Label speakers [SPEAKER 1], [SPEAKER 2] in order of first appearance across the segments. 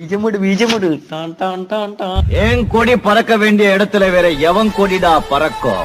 [SPEAKER 1] பீஜமுடு டான் டான் டான் டான்.
[SPEAKER 2] ஏன் கொடி பறக்க வேண்டிய இடத்துல வேற எவன் கொடிடா பறக்கும்?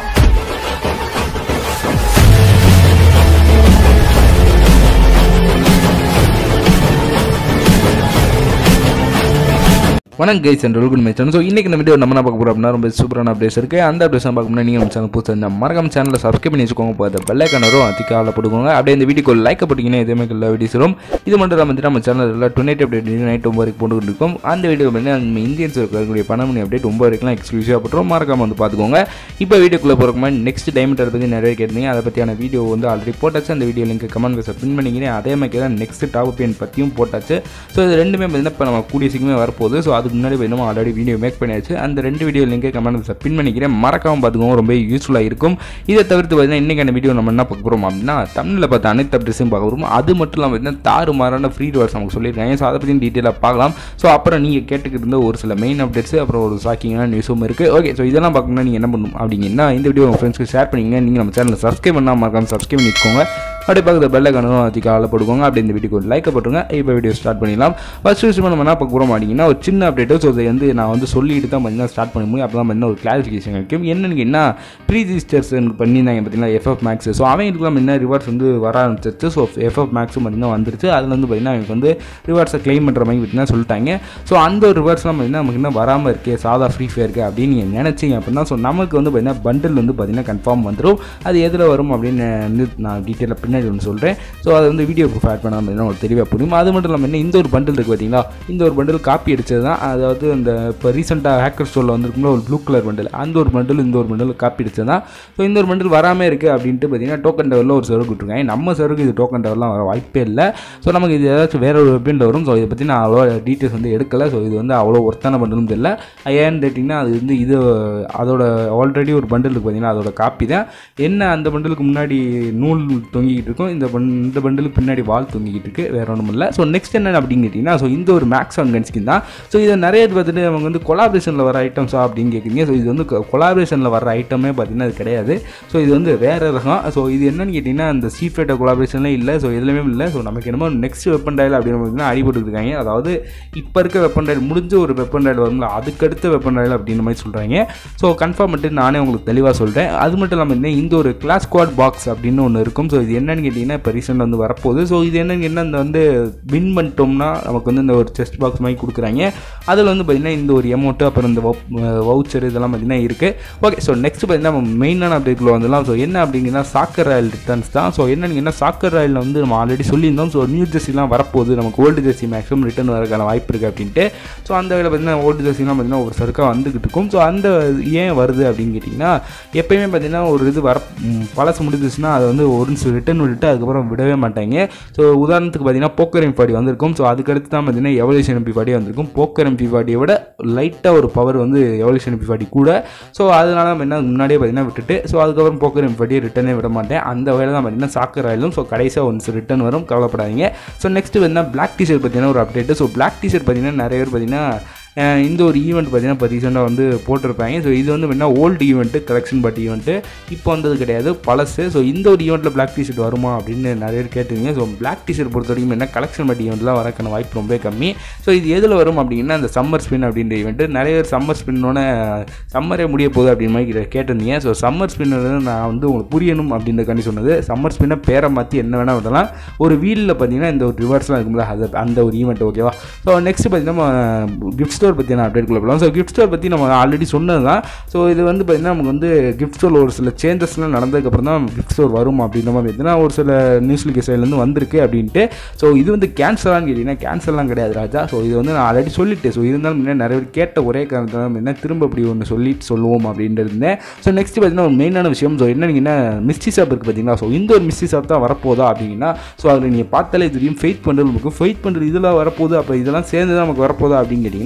[SPEAKER 3] வணக்கம் guys and welcome my channel. So இன்றைக்கி இந்த வீடியோ நம்ம என்ன பார்க்க போகிறோம் அப்படின்னா ரொம்ப சூப்பரான அப்டேட்ஸ் இருக்குது. அந்த அப்டேட்ஸ் பார்க்கணும்னா நீங்கள் நம்ம சேனல் புதுசாக மறக்காம சேனலில் சப்ஸ்கிரைப் பண்ணி வச்சுக்கோங்க. பார்த்து பெல்லைக்கான வரும் அதிகாவில் போட்டுக்கோங்க. அப்படியே இந்த வீடியோக்கு லைக் போட்டிங்கன்னா இதே மாதிரி எல்லா வீடியோஸ் வரும். இது மட்டும் இல்லாமல் நம்ம சேனலில் 28 அப்டேட் நைட் 9 வரைக்கும் போட்டுக்கிட்டு இருக்கோம். அந்த வீடியோ வந்து நம்ம இந்தியன்ஸ் இருக்கக்கூடிய 12 மணி அப்டேட் 9 வரைக்கும் எக்ஸ்க்ளூசிவாக போட்டுரும். மறக்காம வந்து பார்த்துக்கோங்க. இப்போ வீடியோக்குள்ளே போகிறோம். நெக்ஸ்ட் டைமண்ட் பற்றி நிறைய கேட்டீங்க. அதை பற்றியான வீடியோ வந்து ஆல்ரெடி போட்டாச்சு. அந்த வீடியோ லிங்க் கமெண்ட் பாக்ஸில் பின் பண்ணிக்கிறேன். அதே மாதிரி தான் நெக்ஸ்ட் டாப் பெயின் பற்றியும் போட்டாச்சு. ஸோ இது ரெண்டுமே பார்த்தீங்கன்னா இப்போ நம்ம கூடிய சீக்கிரமே வரப்போகுது. ஸோ அதுக்கு முன்னாடி பார்த்தீங்கன்னா ஆல்ரெடி வீடியோ மேக் பண்ணியாச்சு. அந்த ரெண்டு வீடியோ லிங்கை கமெண்ட் பின் பண்ணிக்கிறேன். மறக்காம பார்த்துக்கோங்க, ரொம்ப யூஸ்ஃபுல்லாக இருக்கும். இதை தவிர்த்து பார்த்தீங்கன்னா இன்றைக்கான வீடியோ நம்ம என்ன பார்க்க போகிறோம் அப்படின்னா தமிழில் பார்த்த அனைத்து அப்டேட்ஸும் பார்க்க போகிறோம். அது மட்டும் இல்லாமல் பார்த்தீங்கன்னா தாறுமாறான ஃப்ரீ ரிவார்ட்ஸ் நமக்கு சொல்லியிருக்காங்க. ஸோ அதை பற்றி டீட்டெயிலாக பார்க்கலாம். ஸோ அப்புறம் நீங்கள் கேட்டுக்கிட்டு இருந்த ஒரு சில மெயின் அப்டேட்ஸ், அப்புறம் ஒரு ஷாக்கிங்கான நியூஸும் இருக்குது. ஓகே, ஸோ இதெல்லாம் பார்க்கணும்னா நீங்கள் என்ன பண்ணணும் அப்படிங்கன்னா இந்த வீடியோ உங்கள் ஃப்ரெண்ட்ஸ்க்கு ஷேர் பண்ணிங்க. நீங்கள் நம்ம சேனலில் சப்ஸ்கிரைப் பண்ணால் மறக்காம சப்ஸ்கிரைப் பண்ணிக்கோங்க. அப்படியே பார்க்குற பெல்லை கணக்கும் அதிகாவில் போட்டுக்கோங்க. அப்படி இந்த வீடியோக்கு ஒரு லைக்கை போட்டுருங்க. இப்போ வீடியோ ஸ்டார்ட் பண்ணிடலாம். ஃபர்ஸ்ட் விஷயம் நம்ம என்ன பார்க்க போகிறோம் அப்படிங்கன்னா ஒரு சின்ன அப்டேட்டு. ஸோ அதை வந்து நான் வந்து சொல்லிட்டு தான் பார்த்தீங்கன்னா ஸ்டார்ட் பண்ண முடியும். அப்போ தான் பார்த்தீங்கன்னா ஒரு கிளாரிஃபிகேஷன் கிடைக்கும். என்னன்னு என்ன ப்ரீ ரிஜிஸ்டர்ஸ் பண்ணியிருந்தாங்க பார்த்தீங்கன்னா FF Max. ஸோ அவங்களுக்குலாம் என்ன ரிவார்ட்ஸ் வந்து வர ஆரம்பிச்சிருச்சு. ஸோ FF Maxும் பார்த்தீங்கன்னா வந்துருச்சு. அதில் வந்து பார்த்தீங்கன்னா அவங்க வந்து ரிவார்ட்ஸை கிளைம் பண்ணுற மாதிரி பார்த்தீங்கன்னா சொல்லிட்டாங்க. ஸோ அந்த ஒரு ரிவார்ட்ஸ்லாம் பார்த்தீங்கன்னா நமக்கு என்ன வராமல் இருக்குது, சாதா ஃப்ரீ ஃபயருக்கு அப்படின்னு நீங்கள் நினச்சிங்க அப்படின்னா ஸோ நமக்கு வந்து பார்த்தீங்கன்னா பண்டில் வந்து பார்த்தீங்கன்னா கன்ஃபார்ம் வந்துடும். அது எதில் வரும் அப்படின்னு வந்து நான் டீட்டெயிலாக பின்னாடி ஒன்று சொல்கிறேன். ஸோ அதை வந்து வீடியோ ப்ரூஃப் ஆட் பண்ணாமல் அப்படின்னா ஒரு தெளிவாக புரியும். அது மட்டும் இல்லாமல் என்ன இந்த ஒரு பண்டில் இருக்குது பார்த்தீங்களா, இந்த ஒரு பண்டில் காப்பி அடிச்சது தான். அதாவது அந்த இப்போ ரீசெண்டாக ஹேக்கர் ஸ்டோரில் வந்துருக்கும்போது ஒரு ப்ளூ கலர் பண்டில், அந்த ஒரு பண்டில் இந்த ஒரு பண்டில் காப்பி அடிச்சது தான். ஸோ இந்த ஒரு பண்டில் வராமல் இருக்குது அப்படின்ட்டு பார்த்தீங்கன்னா டோக்கன் டவரில் ஒரு சர்வ் விட்டுருக்காங்க. நம்ம சர்வுக்கு இது டோக்கன் டவர்லாம் வர வாய்ப்பே இல்லை. ஸோ நமக்கு இது ஏதாச்சும் வேற ஒரு வெப்பில் வரும். ஸோ இதை பற்றி நான் அவ்வளோ டீட்டெயில்ஸ் வந்து எடுக்கலை. ஸோ இது வந்து அவ்வளோ ஒர்த்தான பண்டிலும் தெரியல. ஏன்னு கேட்டிங்கன்னா அது வந்து இது அதோட ஆல்ரெடி ஒரு பண்டிலுக்கு பார்த்தீங்கன்னா அதோட காப்பி தான். என்ன அந்த பண்டிலுக்கு முன்னாடி நூல் தொங்கிக்கிட்டு இருக்கும், இந்த பண்டிலுக்கு பின்னாடி வால் தொங்கிக்கிட்டு இருக்குது, வேற ஒன்றும் இல்லை. ஸோ நெக்ஸ்ட் என்ன அப்படின்னு கேட்டிங்கன்னா ஸோ இந்த ஒரு மேக்ஸ் ஆன் கன் ஸ்கின் தான். ஸோ இதை நிறைய பார்த்துட்டு அவங்க வந்து கொலாபரேஷனில் வர ஐட்டம்ஸா அப்படின்னு கேட்குறீங்க. ஸோ இது வந்து கொலாபரேஷனில் வர ஐட்டமே பார்த்தீங்கன்னா அது கிடையாது. ஸோ இது வந்து வேறு ரகம். ஸோ இது என்னன்னு கேட்டிங்கன்னா அந்த சீஃப்ரைட்டர் கொலாபரேஷன்லேயும் இல்லை. ஸோ எதுலையுமே இல்லை. ஸோ நமக்கு என்னமோ நெக்ஸ்ட் வெப்பன் டாயில் அப்படின்னு பார்த்தீங்கன்னா அடிபட்டுருக்காங்க. அதாவது இப்போ இருக்க வெப்பன் டாயில் முடிஞ்ச ஒரு வெப்பன் டாயில் வரும்ல, அதுக்கடுத்த வெப்பன் டாயில் அப்படின்ற மாதிரி சொல்கிறாங்க. ஸோ கன்ஃபார்ம் பண்ணிட்டு நானே உங்களுக்கு தெளிவாக சொல்கிறேன். அது மட்டும் இல்லாமல் இந்த ஒரு கிளாஸ் ஸ்குவாட் பாக்ஸ் அப்படின்னு ஒன்று இருக்கும். ஸோ இது என்னன்னு கேட்டிங்கன்னா இப்போ ரீசெண்டாக வந்து வரப்போகுது. ஸோ இது என்ன அந்த வந்து வின் பண்ணிட்டோம்னா நமக்கு வந்து இந்த ஒரு செஸ்ட் பாக்ஸ் மாதிரி கொடுக்குறாங்க. அதில் வந்து பார்த்திங்கன்னா இந்த ஒரு எமௌண்ட்டு, அப்புறம் இந்த வவுச்சர் இதெல்லாம் பார்த்திங்கன்னா இருக்குது. ஓகே, ஸோ நெக்ஸ்ட் பார்த்திங்கன்னா நம்ம மெயினான அப்டேட்டில் வந்துடலாம். ஸோ என்ன அப்படிங்கன்னா சாக்கர் ராயல் ரிட்டர்ன்ஸ் தான். ஸோ என்னென்னா சாக்கர் ராயலில் வந்து நம்ம ஆல்ரெடி சொல்லியிருந்தோம். ஸோ நியூ ஜெர்சிலாம் வரப்போகுது, நமக்கு ஓல்டு ஜெர்சி மேக்ஸிமம் ரிட்டர்ன் வரக்கான வாய்ப்பு இருக்குது அப்படின்ட்டு. ஸோ அந்த வேலை பார்த்திங்கன்னா ஓல்டு ஜெர்சிலாம் பார்த்திங்கன்னா ஒரு சருக்காக வந்துக்கிட்டு இருக்கும். ஸோ அந்த ஏன் வருது அப்படின்னு கேட்டிங்கன்னா எப்போயுமே பார்த்திங்கன்னா ஒரு இது பழசு முடிஞ்சிச்சுன்னா அதை வந்து ஒரு ரிட்டர்ன் விட்டுட்டு அதுக்கப்புறம் விடவே மாட்டாங்க. ஸோ உதாரணத்துக்கு பார்த்தீங்கன்னா போக்கர் MP40 வந்திருக்கும். ஸோ அதுக்கடுத்து தான் பார்த்தீங்கன்னா எவல்யூஷன் MP40 வந்திருக்கும். போக்கர் MP40 விட லைட்டாக ஒரு பவர் வந்து எவல்யூஷன் MP40 கூட. ஸோ அதனால நம்ம என்ன முன்னாடியே பார்த்தீங்கன்னா விட்டுட்டு ஸோ அதுக்கப்புறம் போக்கர் MP40 ரிட்டனே விட மாட்டேன். அந்த வேலை தான் பார்த்தீங்கன்னா சாக்கர் ஆயிலும். ஸோ கடைசியாக ஒன்ஸ் ரிட்டர்ன் வரும், கவலைப்படாதீங்க. ஸோ நெக்ஸ்ட் பார்த்தீங்கன்னா பிளாக் டிஷர்ட் பார்த்தீங்கன்னா ஒரு அப்டேட்டு. ஸோ பிளாக் டிஷர்ட் பார்த்தீங்கன்னா நிறைய பேர் பார்த்தீங்கன்னா இந்த ஒரு ஈவெண்ட் பார்த்தீங்கன்னா இப்போ ரீசெண்டாக வந்து போட்டிருப்பாங்க. ஸோ இது வந்து என்ன old event, collection but event இப்போ வந்தது கிடையாது, பழசு. ஸோ இந்த ஒரு ஈவெண்ட்டில் பிளாக் டிஷர்ட் வருமா அப்படின்னு நிறைய பேர் கேட்டுருங்க. ஸோ பிளாக் டிஷர்ட் பொறுத்த வரைக்கும் என்ன கலெக்ஷன் பட் ஈவெண்ட்லாம் வரக்கான வாய்ப்பு ரொம்ப கம்மி. ஸோ இது எதில் வரும் அப்படின்னா அந்த சம்மர் ஸ்பின் அப்படின்ற ஈவெண்ட்டு. நிறைய பேர் சம்மர் ஸ்பின்னோட சம்மரே முடிய போகுது அப்படின்னு மாதிரி கேட்டிருந்தீங்க. ஸோ சம்மர் ஸ்பின்னர் நான் வந்து உங்களுக்கு புரியணும் அப்படின்றக்காண்டி சொன்னது. சம்மர் ஸ்பின்னை பேரை மாற்றி என்ன வேணால் விடலாம். ஒரு வீலில் பார்த்தீங்கன்னா இந்த ஒரு ரிவர்ஸ்லாம் இருக்கும்போது அது அந்த ஒரு ஈவெண்ட். ஓகேவா? ஸோ நெக்ஸ்ட் பார்த்தீங்கன்னா கிஃப்ட் ஸ்டோர் பற்றி நான் அப்டேட் போகலாம். ஸோ கிஃப்ட் ஸ்டோர் பற்றி நம்ம ஆல்ரெடி சொன்னது தான். ஸோ இது வந்து பார்த்திங்கன்னா நமக்கு வந்து கிஃப்ட் ஸ்டோர் ஒரு சில சேஞ்சஸ்லாம் நடந்ததுக்கப்புறம் தான் கிஃப்ட் ஸ்டோர் வரும் அப்படின்ற மாதிரி பார்த்தீங்கன்னா ஒரு சில நியூஸ்லிக் சைட்லேருந்து வந்திருக்கு அப்படின்ட்டு. ஸோ இது வந்து கேன்சலான்னு கேட்டிங்கன்னா கேன்சல்லாம் கிடையாது ராஜா. ஸோ இது வந்து நான் ஆல்ரெடி சொல்லிட்டேன். ஸோ இருந்தாலும் முன்னே நிறைய பேர் கேட்ட ஒரே காரணத்தில் என்ன திரும்ப அப்படி ஒன்று சொல்லுவோம் அப்படின்ட்டு இருந்தேன். ஸோ நெக்ஸ்ட் பார்த்தீங்கன்னா ஒரு மெயினான விஷயம். ஸோ என்னன்னா மிஸ்டி ஷாப் இருக்குது பார்த்தீங்களா. ஸோ இந்த ஒரு மிஸ்டி ஷாப் தான் வரப்போதா அப்படின்னா ஸோ அதில் நீங்கள் பார்த்தாலே தெரியும் ஃபெய்த் பண்ணுறது இருக்கும். ஃபெய்த் பண்ணுறது இதெல்லாம் வரப்போகுது, அப்போ இதெல்லாம் சேர்ந்து தான் நமக்கு வரப்போதா அப்படின்னு கேட்டிங்கன்னா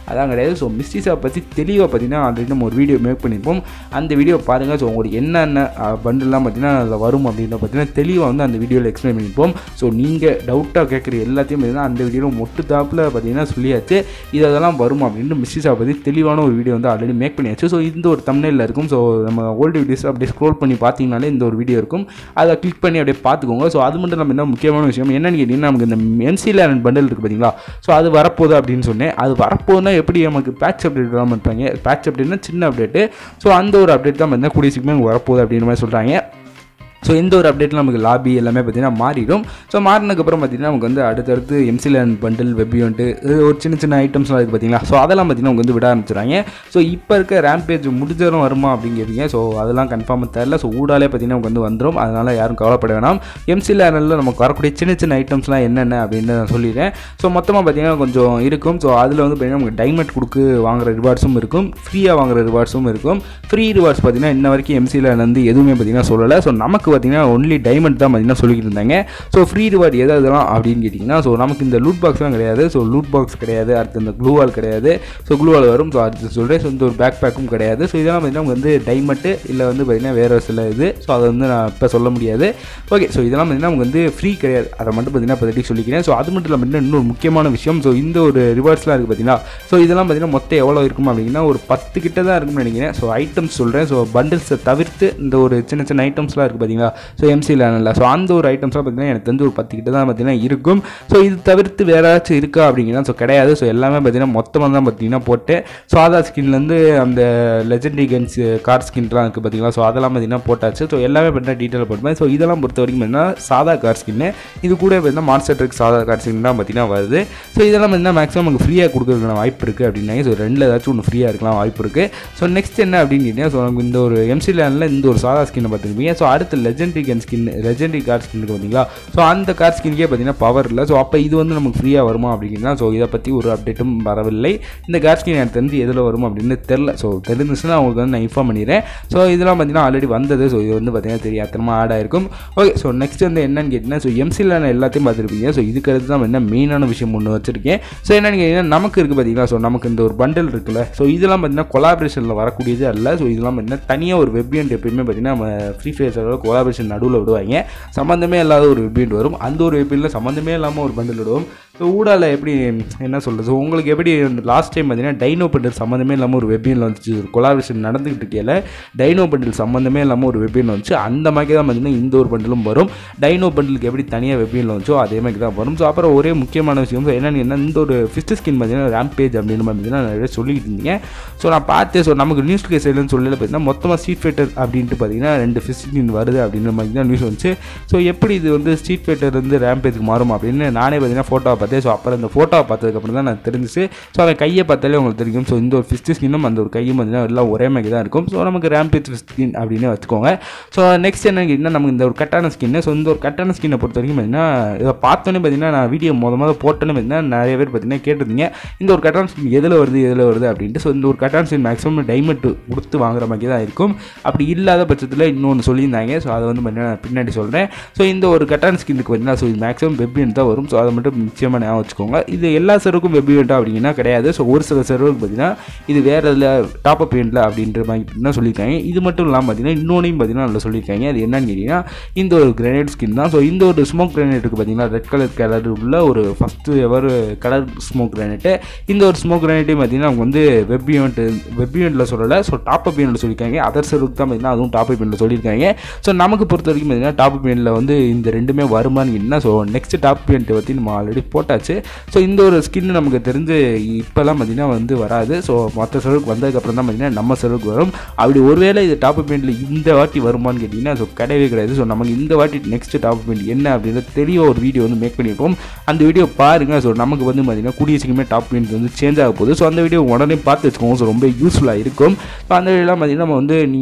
[SPEAKER 3] அதான் கிடையாது. ஸோ மிஸ்ட்ரி ஷாப் பற்றி தெளிவாக பார்த்தீங்கன்னா ஆல்ரெடி நம்ம ஒரு வீடியோ மேக் பண்ணியிருப்போம். அந்த வீடியோ பாருங்கள். ஸோ உங்களுக்கு என்னென்ன பண்டில்லாம் பார்த்தீங்கன்னா அதில் வரும் அப்படின்ற பார்த்தீங்கன்னா தெளிவாக வந்து அந்த வீடியோவில் எக்ஸ்பிளைன் பண்ணியிருப்போம். ஸோ நீங்கள் டவுட்டாக கேட்குற எல்லாத்தையும் பார்த்தீங்கன்னா அந்த வீடியோவில் மொட்டு தாப்பில் பார்த்தீங்கன்னா சொல்லியாச்சு. இதெல்லாம் வரும் அப்படின்ட்டு மிஸ்ட்ரி ஷாப் பற்றி தெளிவான ஒரு வீடியோ வந்து ஆல்ரெடி மேக் பண்ணியாச்சு. ஸோ இந்த ஒரு தம்ப்நெயில்ல இருக்கும். ஸோ நம்ம ஓல்டு வீடியோஸ் அப்படியே ஸ்க்ரோல் பண்ணி பார்த்தீங்கனாலே இந்த ஒரு வீடியோ இருக்கும். அதை கிளிக் பண்ணி அப்படியே பார்த்துக்கோங்க. ஸோ அது மட்டும் நம்ம என்ன முக்கியமான விஷயம் என்னன்னு கேட்டிங்கன்னா நமக்கு இந்த MC11 பண்டில் இருக்குது பார்த்தீங்களா. ஸோ அது வரப்போகுது அப்படின்னு சொன்னேன். அது வரப்போகுதுன்னா எப்படி நமக்கு பேட்ச் அப்டேட் தான் பண்ணுறாங்க. பேட்ச் அப்டேட்னா சின்ன அப்டேட்டு. ஸோ அந்த ஒரு அப்டேட் தான் பார்த்தீங்கன்னா கூடிய சீக்கிரமே வரப்போகுது அப்படின்ற மாதிரி சொல்கிறாங்க. ஸோ இந்த ஒரு அப்டேட்டில் நமக்கு லாபி எல்லாமே பார்த்தீங்கன்னா மாறிடும். ஸோ மாறினதுக்கப்புறம் பார்த்தீங்கன்னா நமக்கு வந்து அடுத்தடுத்து MC11 பண்டில் வெப் ஈவெண்ட்டு ஒரு சின்ன சின்ன ஐட்டம்ஸ்லாம் இருக்குது பார்த்தீங்களா. ஸோ அதெல்லாம் பார்த்தீங்கன்னா அவங்க வந்து விட ஆரம்பிச்சுறாங்க. ஸோ இப்போ இருக்க ரேம்பேஜ் முடிஞ்சாலும் வருமா அப்படிங்கிறீங்க. ஸோ அதெல்லாம் கன்ஃபார்மாக தெரியல. ஸோ ஊடாலே பார்த்தீங்கன்னா நமக்கு வந்து வந்துடும். அதனால் யாரும் கவலைப்பட வேணாம். MC11 நமக்கு வரக்கூடிய சின்ன சின்ன ஐட்டம்ஸ்லாம் என்னென்ன அப்படின்னு நான் சொல்லிடுறேன். ஸோ மொத்தமாக பார்த்தீங்கன்னா கொஞ்சம் இருக்கும். ஸோ அதில் வந்து பார்த்தீங்கன்னா நமக்கு டைமண்ட் கொடுக்கு வாங்குற ரிவார்ட்ஸும் இருக்கும், ஃப்ரீயாக வாங்குற ரிவார்ட்ஸும் இருக்கும். ஃப்ரீ ரிவார்ட்ஸ் பார்த்தீங்கன்னா இன்ன வரைக்கும் MC11 வந்து எதுவுமே பார்த்தீங்கன்னா சொல்லலை. ஸோ நமக்கு பார்த்தீங்கன்னா ஒன்லி டைமண்ட் தான் பார்த்தீங்கன்னா சொல்லிக்கிட்டு இருந்தாங்க. ஸோ ஃப்ரீ ரிவார்டு எதெல்லாம் அப்படின்னு கேட்டிங்கன்னா ஸோ நமக்கு இந்த லூட் பாக்ஸ்லாம் கிடையாது. ஸோ லூட் பாக்ஸ் கிடையாது. அடுத்து இந்த க்ளூவால் கிடையாது. ஸோ க்ளூவால் வரும். ஸோ அடுத்து சொல்கிறேன். ஸோ இந்த ஒரு பேக் பேக்கும் கிடையாது. ஸோ இதெல்லாம் பார்த்தீங்கன்னா நமக்கு வந்து டைமண்ட்டு இல்லை வந்து பார்த்தீங்கன்னா வேறு சில இது. ஸோ அதை வந்து நான் இப்போ சொல்ல முடியாது. ஓகே. ஸோ இதெல்லாம் பார்த்தீங்கன்னா நமக்கு வந்து ஃப்ரீ கிடையாது. அதை மட்டும் பார்த்தீங்கன்னா இப்போதைக்கு சொல்லிக்கிறேன். ஸோ அது மட்டும் இல்லாமல் பார்த்தீங்கன்னா இன்னொரு முக்கியமான விஷயம். ஸோ இந்த ஒரு ரிவார்ட்ஸ்லாம் இருக்குது பார்த்தீங்கன்னா. ஸோ இதெல்லாம் பார்த்தீங்கன்னா மொத்தம் எவ்வளோ இருக்கும் அப்படின்னா ஒரு 10 கிட்ட தான் இருக்கும்னு நினைக்கிறேன். ஸோ ஐட்டம்ஸ் சொல்கிறேன். ஸோ பண்டில்ஸை தவிர்த்து இந்த ஒரு சின்ன சின்ன ஐட்டம்ஸ்லாம் இருக்குது பார்த்தீங்களா. ஸோ MC11 ஸோ அந்த ஒரு ஐட்டம்ஸ்லாம் பார்த்தீங்கன்னா எனக்கு தெரிஞ்சு ஒரு 10 கிட்ட தான் பார்த்தீங்கன்னா இருக்கும். ஸோ இது தவிர்த்து வேறு ஏதாச்சும் இருக்கா அப்படிங்கன்னா ஸோ கிடையாது. ஸோ எல்லாமே பார்த்தீங்கன்னா மொத்தமாக தான் பார்த்தீங்கன்னா போட்டு ஸோ ஆதார் ஸ்கின்லேருந்து அந்த லெஜெண்டரி கன்ஸ் கார் ஸ்கின்லாம் இருக்குது பார்த்தீங்களா. ஸோ அதெல்லாம் பார்த்தீங்கன்னா போட்டாச்சு. ஸோ எல்லாமே பார்த்தீங்கன்னா டீட்டெயில் போட்டுப்பேன். ஸோ இதெல்லாம் பொறுத்த வரைக்கும் பார்த்தீங்கன்னா சாதா கார் ஸ்கின்னு. இது கூட பார்த்தீங்கன்னா மான்ஸ்டர் ட்ரக் சாதா கார் ஸ்கின் தான் பார்த்தீங்கன்னா வருது. ஸோ இதெல்லாம் பார்த்தீங்கன்னா மேக்ஸிமம் நமக்கு ஃப்ரீயாக கொடுக்குறதுக்கான வாய்ப்பு இருக்குது அப்படின்னாங்க. ஸோ ரெண்டில் ஏதாச்சும் ஒன்று ஃப்ரீயாக இருக்கலாம் வாய்ப்பு இருக்குது. ஸோ நெக்ஸ்ட் என்ன அப்படின்னு கேட்டிங்கன்னா ஸோ நமக்கு இந்த ஒரு MC11 இந்த ஒரு சாதா ஸ்கின்னை பார்த்துருப்பீங்க. ஸோ அடுத்து legendary gun skin legendary car skin இருக்குது பார்த்தீங்களா. ஸோ அந்த கார் ஸ்கின்கே பார்த்தீங்கன்னா பவர் இல்லை. ஸோ அப்போ இது வந்து நமக்கு ஃப்ரீயாக வருமா அப்படின்னா ஸோ இதை பற்றி ஒரு அப்டேட்டும் வரவில்லை. இந்த கார் ஸ்கின் எனக்கு தெரிஞ்சு எதில் வரும் அப்படின்னு தெரில. ஸோ தெரிஞ்சுச்சுன்னா அவங்களுக்கு வந்து நான் இன்ஃபார்ம் பண்ணிடுறேன். ஸோ இதெல்லாம் பார்த்தீங்கன்னா ஆல்ரெடி வந்தது. ஸோ இது வந்து பார்த்தீங்கன்னா தெரியாதனமாக ஆட் ஆயிருக்கும். ஓகே. ஸோ நெக்ஸ்ட் வந்து என்னன்னு கேட்டிங்கன்னா ஸோ MC11 எல்லாத்தையும் பார்த்துருப்பீங்க. ஸோ இதுக்கு அடுத்து தான் என்ன மெயினான விஷயம் ஒன்று வச்சிருக்கேன். ஸோ என்னன்னு கேட்டிங்கன்னா நமக்கு இருக்குது பார்த்தீங்களா. ஸோ நமக்கு இந்த ஒரு பண்டில் இருக்குல்ல. ஸோ இதெல்லாம் பார்த்தீங்கன்னா கொலாபரேஷனில் வரக்கூடியது அல்ல. ஸோ இதெல்லாம் பார்த்தீங்கன்னா தனியாக ஒரு வெப் ஈவெண்ட் எப்பயுமே பார்த்தீங்கன்னா நம்ம ஃப்ரீ ஃபயர் சர்வரில் கொலாபரேஷன் நடுவில் விடுவாங்க. சம்மந்தமே இல்லாத ஒரு வெப் ஈவெண்ட் வரும். அந்த ஒரு வெப் ஈவெண்ட்டில் சம்மந்தமே இல்லாமல் ஒரு பண்டில் விடுவோம். ஸோ ஊடால எப்படி என்ன சொல்கிறது. ஸோ உங்களுக்கு எப்படி லாஸ்ட் டைம் பார்த்தீங்கன்னா டைனோ பண்டில் சம்மந்தமே இல்லாமல் ஒரு வெப் ஈவெண்ட் வந்துச்சு. ஒரு கொலாபரேஷன் நடந்துகிட்டு இருக்கையில் டைனோ பண்டில் சம்மந்தமே இல்லாமல் ஒரு வெப் ஈவெண்ட் வந்துச்சு. அந்த மாதிரி தான் பார்த்தீங்கன்னா இந்த ஒரு பண்டிலும் வரும். டைனோ பண்டிலுக்கு எப்படி தனியாக வெப் ஈவெண்ட் வந்துச்சோ அதே மாதிரி தான் வரும். ஸோ அப்புறம் ஒரே முக்கியமான விஷயம் என்னென்னு இந்த ஒரு ஃபிஸ்ட் ஸ்கின் பார்த்தீங்கன்னா ரேம்பேஜ் அப்படின்னு பார்த்தீங்கன்னா நிறைய சொல்லிக்கிட்டு இருந்தீங்க. ஸோ நான் பார்த்தேன். ஸோ நமக்கு நியூஸ் கேஸ்லன்னு சொல்லல பார்த்தீங்கன்னா மொத்தமாக ஸ்ட்ரீட் ஃபைட்டர் அப்படின்ட்டு பார்த்தீங்கன்னா 2 ஃபிஸ்ட் ஸ்கின் வருது அப்படின்ற மாதிரி தான் நியூஸ் வந்துச்சு. ஸோ எப்படி இது வந்து ஸ்ட்ரீட் ஃபைட்டர் வந்து ரேம்பேஜுக்கு மாறும் அப்படின்னு நானே பார்த்தீங்கன்னா ஃபோட்டோவை பார்த்தேன். ஸோ அப்புறம் இந்த ஃபோட்டோவை பார்த்ததுக்கப்புறம் தான் நான் தெரிஞ்சிச்சு. ஸோ அவன் கையை பார்த்தாலே உங்களுக்கு தெரியும். ஸோ இந்த ஒரு ஃபிஸ்ட் ஸ்கின்னும் அந்த ஒரு கையும் பார்த்தீங்கன்னா எல்லாம் ஒரே மாதிரி தான் இருக்கும். ஸோ நமக்கு ரேம்பேஜ் ஃபிஸ்ட் ஸ்கின் அப்படின்னு வச்சுக்கோங்க. ஸோ நெக்ஸ்ட் என்ன கேட்டிங்கன்னா நமக்கு இந்த ஒரு கட்டான ஸ்கின்னு. ஸோ இந்த ஒரு கட்டான ஸ்கின்னை பொறுத்த வரைக்கும் பார்த்தீங்கன்னா இதை பார்த்தோன்னே பார்த்தீங்கன்னா நான் வீடியோ மொதல் போட்டோன்னே பார்த்தீங்கன்னா நிறைய பேர் பார்த்தீங்கன்னா கேட்டிருந்தீங்க இந்த ஒரு கட்டான ஸ்கின் எதில் வருது அப்படின்ட்டு. ஸோ இந்த ஒரு கட்டான ஸ்கின் மேக்ஸிமம் டைமண்ட் கொடுத்து வாங்குற மாதிரி தான் இருக்கும். அப்படி இல்லாத பட்சத்தில் இன்னொன்று சொல்லியிருந்தாங்க. ஸோ அதை வந்து பார்த்தீங்கன்னா பின்னாடி சொல்கிறேன். ஸோ இந்த ஒரு கட்டான ஸ்கின்னுக்கு பார்த்தீங்கன்னா ஸோ இது மேக்ஸிமம் வெப் ஈவெண்ட் தான் வரும். ஸோ அதை மட்டும் நிச்சயமாக ஞாபகம் வச்சுக்கோங்க. இது எல்லா சர்வருக்கும் வெப் ஈவெண்ட்டாக அப்படின்னா கிடையாது. ஸோ ஒரு சில சர்வருக்கு பார்த்தீங்கன்னா இது வேறு இதில் டாப் அப் ஈவெண்ட்டில் அப்படின்ற மாதிரி தான் சொல்லியிருக்காங்க. இது மட்டும் இல்லாமல் பார்த்தீங்கன்னா இன்னொன்றையும் பார்த்தீங்கன்னா நல்லா சொல்லியிருக்காங்க. அது என்னன்னு கேட்டிங்கன்னா இந்த ஒரு கிரனேட் ஸ்கின் தான். ஸோ இந்த ஒரு ஸ்மோக் கிரனேட்டுக்கு பார்த்தீங்கன்னா ரெட் கலர் உள்ள ஒரு first ever colour smoke grenade. இந்த ஒரு ஸ்மோக் கிரனேட்டையும் பார்த்தீங்கன்னா அவங்க வந்து வெப் ஈவெண்ட்டில் சொல்லலை. ஸோ டாப் அப் ஈவெண்ட்டில் சொல்லியிருக்காங்க. அதர் சர்வருக்கு தான் பார்த்தீங்கன்னா அதுவும் டாப் அப் ஈவெண்ட்டில் சொல்லியிருக்காங்க. ஸோ நமக்கு பொறுத்த வரைக்கும் பார்த்தீங்கன்னா டாப் அப் ஈவெண்ட்டில் வந்து இந்த ரெண்டுமே வருமானு என்ன. ஸோ நெக்ஸ்ட் டாப் ஈவெண்ட்டை பற்றி நம்ம ஆல்ரெடி போட்டாச்சு. ஸோ இந்த ஒரு ஸ்கின்னு நமக்கு தெரிஞ்சு இப்போல்லாம் பார்த்தீங்கன்னா வந்து வராது. ஸோ மற்ற சர்வருக்கு வந்ததுக்கப்புறம் தான் பார்த்தீங்கன்னா நம்ம சர்வருக்கு வரும். அப்படி ஒருவேளை இது டாப் அப் ஈவெண்ட்டில் இந்த வாட்டி வருமானு கேட்டிங்கன்னா ஸோ கிடையவே கிடையாது. ஸோ நமக்கு இந்த வாட்டி நெக்ஸ்ட் டாப் அப் ஈவெண்ட் என்ன அப்படின்றது தெளிவாக ஒரு வீடியோ வந்து மேக் பண்ணியிருப்போம். அந்த வீடியோ பாருங்கள். ஸோ நமக்கு வந்து பார்த்தீங்கன்னா கூடிய சீக்கிரமே டாப் ஈவெண்ட் வந்து சேஞ்ச் ஆக போகுது. ஸோ அந்த வீடியோ உடனே பார்த்து வச்சுக்கோங்க. ஸோ ரொம்ப யூஸ்ஃபுல்லாக இருக்கும். ஸோ அந்த வீடியோலாம் பார்த்தீங்கன்னா நம்ம வந்து நீங்கள்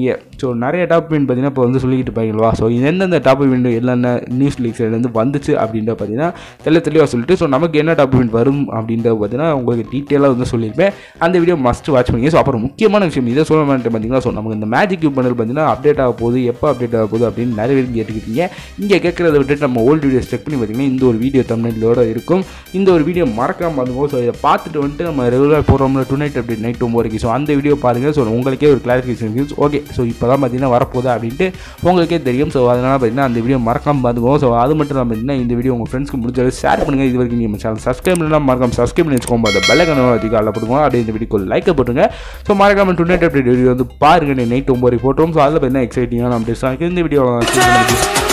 [SPEAKER 3] ஸோ நிறைய டாப் இவெண்ட் பார்த்தீங்கன்னா இப்போ வந்து சொல்லிக்கிட்டு இருப்பாங்களா. ஸோ எந்தெந்த டாப் இவெண்ட் என்னென்ன நியூஸ் லீக் சைட்லேருந்து வந்துச்சு அப்படின்ற பார்த்தீங்கன்னா தெளிவாக சொல்லிட்டு ஸோ நமக்கு என்ன டாப் இவெண்ட் வரும் அப்படின்றத பார்த்தீங்கன்னா உங்களுக்கு டீட்டெயிலாக வந்து சொல்லியிருப்பேன். அந்த வீடியோ மஸ்ட் வாட்ச் பண்ணிங்க. ஸோ அப்புறம் முக்கியமான விஷயம் இதை சொல்ல மாட்டேன் பார்த்தீங்கன்னா, ஸோ நமக்கு இந்த மேஜிக் கியூப் பண்ணல் பார்த்தீங்கன்னா அப்டேட் ஆக போகுது, எப்போ அப்டேட் ஆக போகுது அப்படின்னு நிறைய பேர் கேட்டுக்கிட்டீங்க. இங்கே கேட்குறத விட்டுட்டு நம்ம ஓல்டு வீடியோஸ் செக் பண்ணி பார்த்தீங்கன்னா இந்த ஒரு வீடியோ தமிழ்நாட்டிலோட இருக்கும். இந்த ஒரு வீடியோ மறக்காம பார்த்துக்கோ. ஸோ இதை பார்த்துட்டு வந்துட்டு நம்ம ரெகுலராக போகிறோம்ல டுநைட் அப்டேட் நைட் 9 வரைக்கும். ஸோ அந்த வீடியோ பாருங்கள். ஸோ உங்களுக்கே ஒரு கிளாரிஃபிகேஷன் இருக்குது. ஓகே ஸோ இப்போ தான் பார்த்தீங்கன்னா வரப்போகுது அப்படின்ட்டு உங்களுக்கே தெரியும். ஸோ அதனால் பார்த்தீங்கன்னா அந்த வீடியோ மறக்காமல் பார்த்துக்கோ. ஸோ அது மட்டும் இல்லாமல் பார்த்தீங்கன்னா இந்த வீடியோ உங்கள் ஃப்ரெண்ட்ஸ்க்கு முடிஞ்சாலும் ஷேர் பண்ணுங்கள். இது வரைக்கும் நீங்கள் சேனல் சப்ஸ்கிரைப் பண்ணலாம், மறக்காம சப்ஸ்கிரைப் பண்ணி வச்சுக்கோங்க. அந்த பெல் ஐகானை அதிகம் அல்ல போட்டுக்கோங்க. அப்படியே இந்த வீடியோக்கு லைக் போட்டுருங்க. ஸோ மறக்காம டுநைட் அப்டேட் வீடியோ வந்து பாருங்கள். நைட் 9 வரைக்கும் போட்டோம். ஸோ அதில் பார்த்தீங்கன்னா எக்ஸைட்டிங்கான அப்டேட்ஸ் இந்த வீடியோ